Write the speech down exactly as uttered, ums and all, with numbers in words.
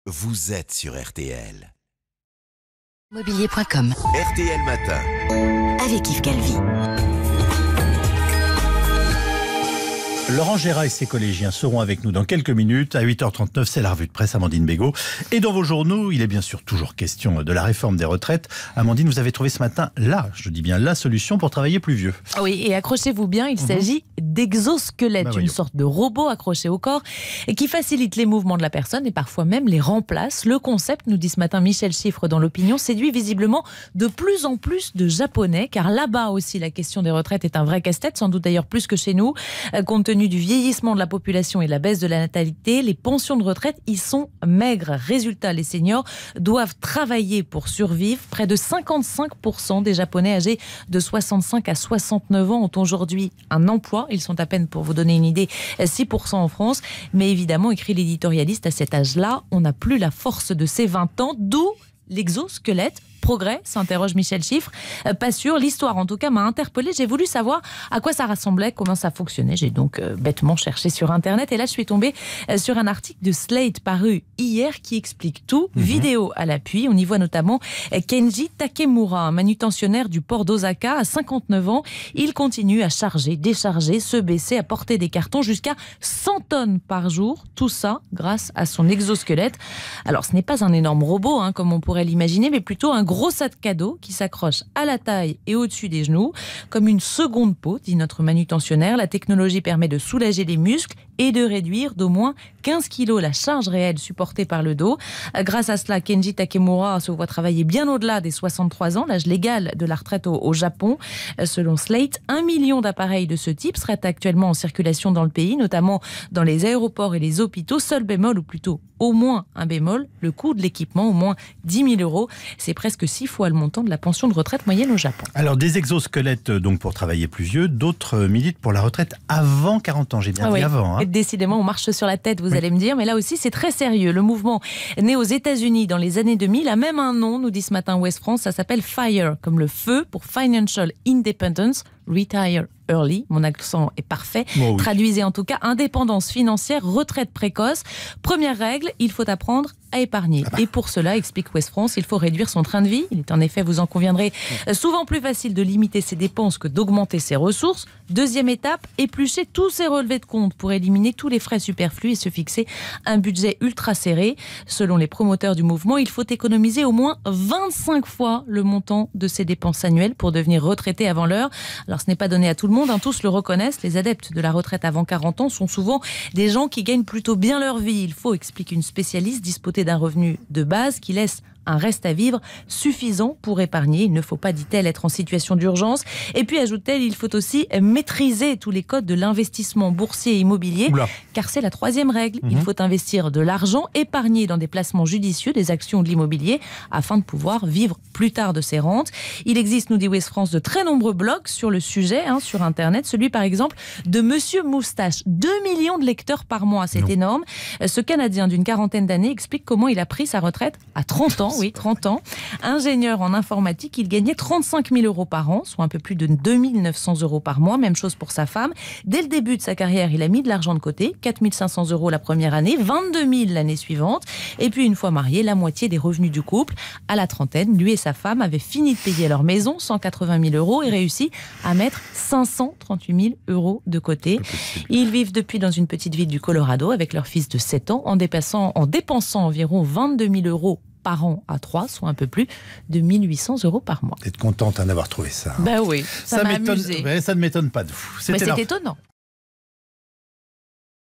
Vous êtes sur R T L. Mobilier point com. R T L Matin. Avec Yves Calvi. Laurent Gérard et ses collégiens seront avec nous dans quelques minutes. À huit heures trente-neuf, c'est la revue de presse, Amandine Bégaud. Et dans vos journaux, il est bien sûr toujours question de la réforme des retraites. Amandine, vous avez trouvé ce matin, là, je dis bien la solution pour travailler plus vieux. Oui, et accrochez-vous bien, il mmh. s'agit d'exosquelettes, bah, une sorte de robot accroché au corps et qui facilite les mouvements de la personne et parfois même les remplace. Le concept, nous dit ce matin Michel Chiffre dans l'Opinion, séduit visiblement de plus en plus de Japonais, car là-bas aussi la question des retraites est un vrai casse-tête, sans doute d'ailleurs plus que chez nous, compte tenu du vieillissement de la population et de la baisse de la natalité, les pensions de retraite y sont maigres. Résultat, les seniors doivent travailler pour survivre. Près de cinquante-cinq pour cent des Japonais âgés de soixante-cinq à soixante-neuf ans ont aujourd'hui un emploi. Ils sont à peine, pour vous donner une idée, six pour cent en France. Mais évidemment, écrit l'éditorialiste, à cet âge-là, on n'a plus la force de ses vingt ans, d'où l'exosquelette. Progrès, s'interroge Michel Chiffre. Euh, pas sûr, l'histoire en tout cas m'a interpellée. J'ai voulu savoir à quoi ça rassemblait, comment ça fonctionnait. J'ai donc euh, bêtement cherché sur Internet et là je suis tombée euh, sur un article de Slate paru hier qui explique tout, mmh. vidéo à l'appui. On y voit notamment euh, Kenji Takemura, un manutentionnaire du port d'Osaka à cinquante-neuf ans. Il continue à charger, décharger, se baisser, à porter des cartons jusqu'à cent tonnes par jour. Tout ça grâce à son exosquelette. Alors ce n'est pas un énorme robot, hein, comme on pourrait l'imaginer, mais plutôt un gros gros sac cadeau qui s'accroche à la taille et au-dessus des genoux, comme une seconde peau, dit notre manutentionnaire. La technologie permet de soulager les muscles et de réduire d'au moins quinze kilos la charge réelle supportée par le dos. Grâce à cela, Kenji Takemura se voit travailler bien au-delà des soixante-trois ans, l'âge légal de la retraite au, au Japon. Selon Slate, un million d'appareils de ce type seraient actuellement en circulation dans le pays, notamment dans les aéroports et les hôpitaux. Seul bémol, ou plutôt au moins un bémol, le coût de l'équipement, au moins dix mille euros. C'est presque six fois le montant de la pension de retraite moyenne au Japon. Alors, des exosquelettes donc pour travailler plus vieux, d'autres militent pour la retraite avant quarante ans. J'ai bien ah dit oui. avant. Hein. Décidément, on marche sur la tête, vous oui. allez me dire, mais là aussi c'est très sérieux. Le mouvement né aux États-Unis dans les années deux mille a même un nom, nous dit ce matin Ouest France, ça s'appelle FIRE, comme le feu pour Financial Independence, Retire Early, mon accent est parfait. Oh oui. Traduisez en tout cas indépendance financière, retraite précoce. Première règle, il faut apprendre à épargner. Ah bah. Et pour cela, explique Ouest France, il faut réduire son train de vie. Il est en effet, vous en conviendrez, souvent plus facile de limiter ses dépenses que d'augmenter ses ressources. Deuxième étape, éplucher tous ses relevés de compte pour éliminer tous les frais superflus et se fixer un budget ultra serré. Selon les promoteurs du mouvement, il faut économiser au moins vingt-cinq fois le montant de ses dépenses annuelles pour devenir retraité avant l'heure. Alors ce n'est pas donné à tout le monde, hein, tous le reconnaissent. Les adeptes de la retraite avant quarante ans sont souvent des gens qui gagnent plutôt bien leur vie. Il faut, explique une spécialiste, disposer d'un revenu de base qui laisse un reste à vivre suffisant pour épargner. Il ne faut pas, dit-elle, être en situation d'urgence. Et puis, ajoute-t-elle, il faut aussi maîtriser tous les codes de l'investissement boursier et immobilier, Oula. car c'est la troisième règle. Mmh. Il faut investir de l'argent, épargner dans des placements judicieux, des actions ou de l'immobilier, afin de pouvoir vivre plus tard de ses rentes. Il existe, nous dit Ouest France, de très nombreux blogs sur le sujet, hein, sur Internet. Celui, par exemple, de Monsieur Moustache. deux millions de lecteurs par mois, c'est non. énorme. Ce Canadien d'une quarantaine d'années explique comment il a pris sa retraite à trente ans. Oui, trente ans. Ingénieur en informatique, il gagnait trente-cinq mille euros par an, soit un peu plus de deux mille neuf cents euros par mois. Même chose pour sa femme. Dès le début de sa carrière, il a mis de l'argent de côté. quatre mille cinq cents euros la première année, vingt-deux mille l'année suivante. Et puis, une fois marié, la moitié des revenus du couple. À la trentaine, lui et sa femme avaient fini de payer leur maison, cent quatre-vingt mille euros, et réussi à mettre cinq cent trente-huit mille euros de côté. Ils vivent depuis dans une petite ville du Colorado avec leur fils de sept ans, en dépensant, en dépensant environ vingt-deux mille euros par an à trois, soit un peu plus de mille huit cents euros par mois. Vous êtes contente hein, d'avoir trouvé ça. Hein. Ben oui, ça, ça m'a amusé. Ouais, ça ne m'étonne pas de vous. C'était c'est étonnant.